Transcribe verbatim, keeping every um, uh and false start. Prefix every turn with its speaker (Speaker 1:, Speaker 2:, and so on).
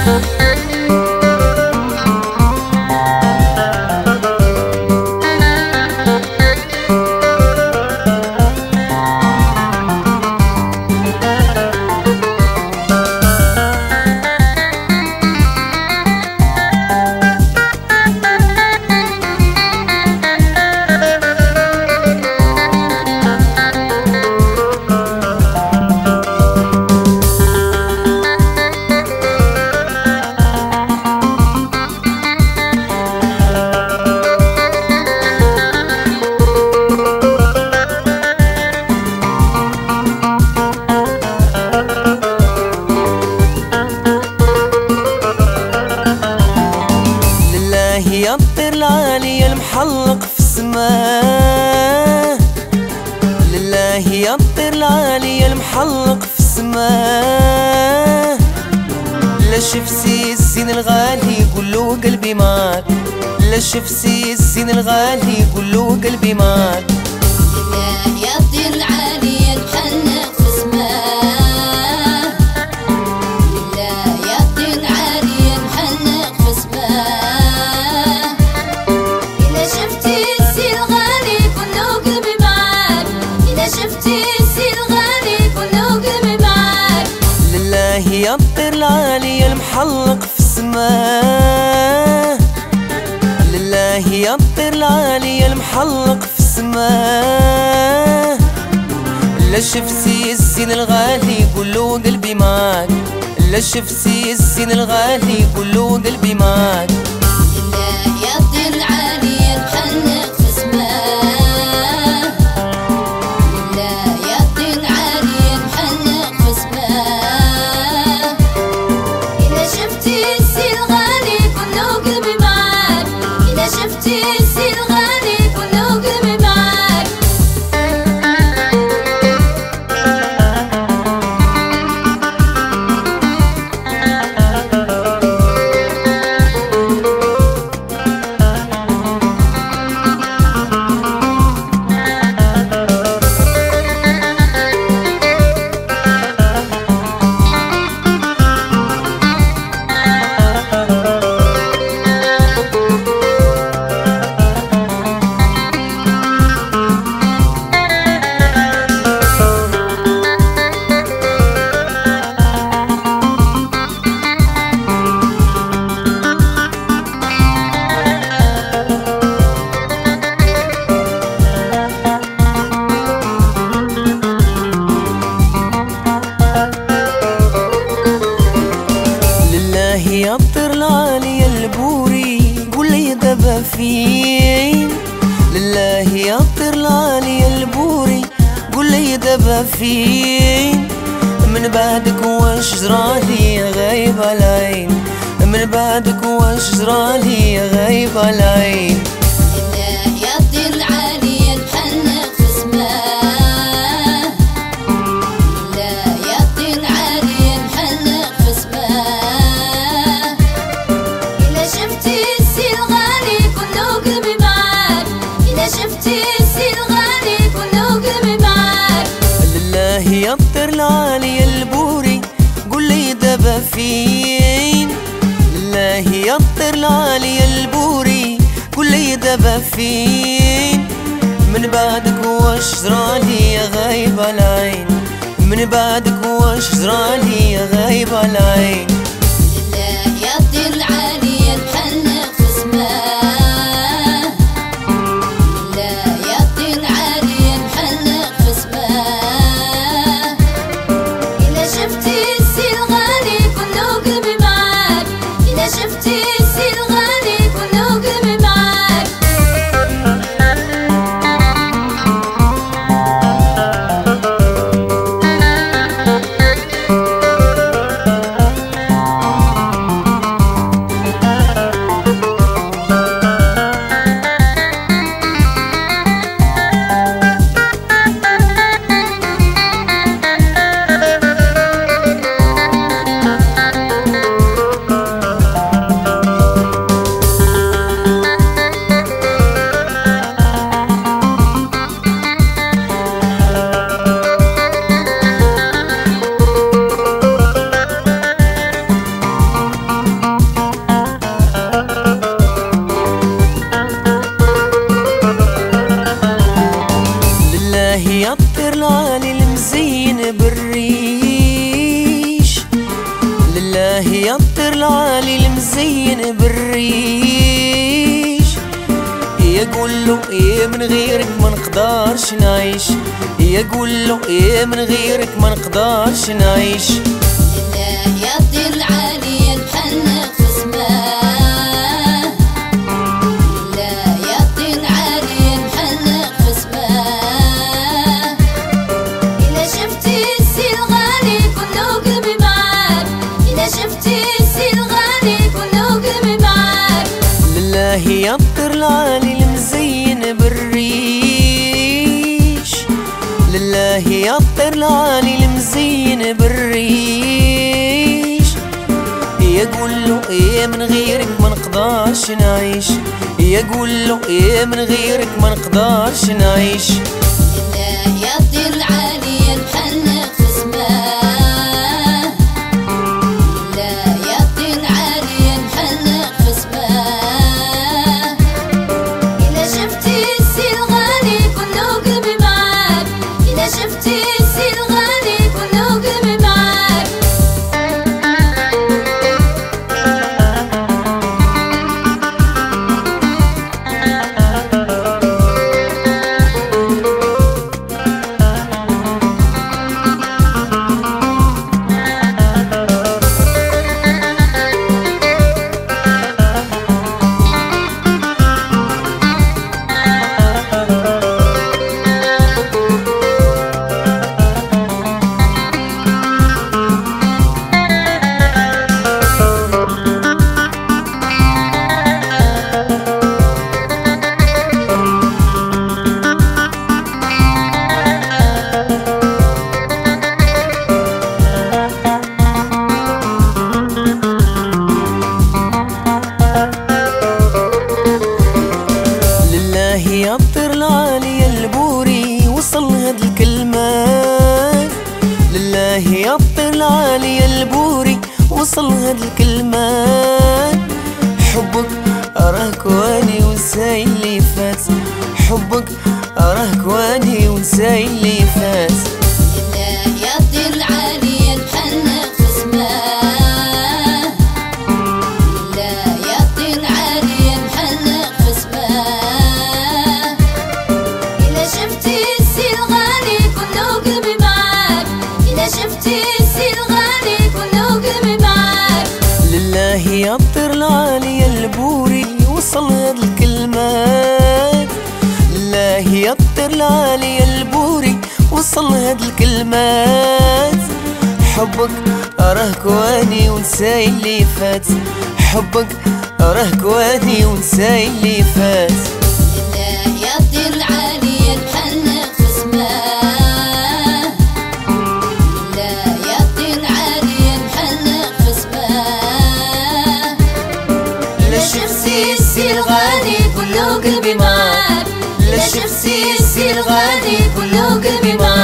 Speaker 1: يا الطير العالي المحلق في السماء، لله يا الطير العالي المحلق في السماء. لا شفتي الزين الغالي قولو قلبي معاك، لا شفتي الزين الغالي قولو قلبي معاك.
Speaker 2: لله يا الطير العالي المحلق في السماء، لله يا الطير العالي المحلق في السماء.
Speaker 1: يا الطير العالي المحلق في السماء، لله يا الطير العالي المحلق في السماء. لا شفتي الزين الغالي قولو قلبي معاك، لا شفتي الزين الغالي قولو قلبي معاك.
Speaker 2: لله يا الطير العالي المحلق في السماء، لله يا الطير العالي المحلق في السماء.
Speaker 1: يا الطير العالي البوري قولي دابا فين، لله يا الطير العالي البوري قولي دابا فين. من بعدك واش جرالي غايب على العين، من بعدك واش جرالي غايب على العين.
Speaker 2: لله يا الطير العالي المحلق في السماء، لله يا الطير العالي المحلق في السماء.
Speaker 1: يا الطير العالي البوري قولي دابا فين، لله يا الطير العالي البوري قولي دابا فين. من بعدك واش جرالي غايب على العين، من بعدك واش جرالي غايب على العين.
Speaker 2: لله يا الطير العالي المحلق في السماء، لله يا الطير العالي المحلق في السماء.
Speaker 1: له ايه من غيرك ما نقدرش نعيش، يقول له ايه من غيرك ما نقدرش نعيش.
Speaker 2: لله يا الطير العالي نحلق في سماه، لله يا الطير العالي نحلق في سماه. إلا شفتي السي الغالي كله قلبي معاك، إلا شفتي السي الغالي كله قلبي معاك.
Speaker 1: لله يا الطير العالي المزين بالريش، لله يا الطير العالي المزين بالريش. يقول له ايه من غيرك ما نقدرش نعيش، يقول له ايه من غيرك ما نقدرش نعيش.
Speaker 2: لله يا الطير العالي نحلق في سماه، لله يا الطير العالي نحلق في سماه. إلا شفتي السي الغالي كله قلبي معاك، إلا شفتي السي الغالي كله قلبي معاك.
Speaker 1: يا الطير العالي البوري وصل هاد الكلمات، لله يا الطير العالي البوري وصل هاد الكلمات. حبك أراه كواني ونساي اللي فات، حبك أراه كواني ونساي اللي فات.
Speaker 2: لله يا الطير العالي نحلق في سماه، لله يا الطير العالي نحلق في سماه. إلا شفتي السي الغالي كله قلبي معاك، إلا شفتي السي الغالي كله قلبي معاك.
Speaker 1: لله يا الطير العالي البوري وصل هاد الكلمات، لله يا الطير العالي البوري وصل هاد الكلمات. حبك أراه كواني ونساي اللي فات، حبك أراه كواني ونساي اللي فات.
Speaker 2: لله يا الطير العالي نحلق في سماه، لله يا الطير العالي نحلق في سماه. إلا شفتي السي الغالي كله قلبي معاك، إلا شفتي السي الغالي كله قلبي معاك.